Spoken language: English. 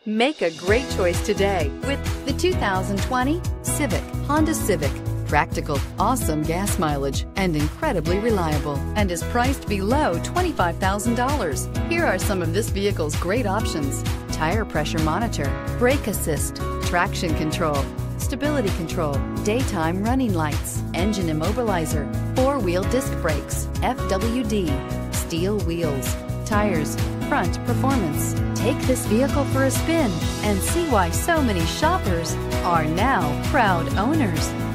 Make a great choice today with the 2020 Honda Civic. Practical, awesome gas mileage, and incredibly reliable, and is priced below $25,000. Here are some of this vehicle's great options: tire pressure monitor, brake assist, traction control, stability control, daytime running lights, engine immobilizer, four-wheel disc brakes, FWD, steel wheels, tires, front performance. Take this vehicle for a spin and see why so many shoppers are now proud owners.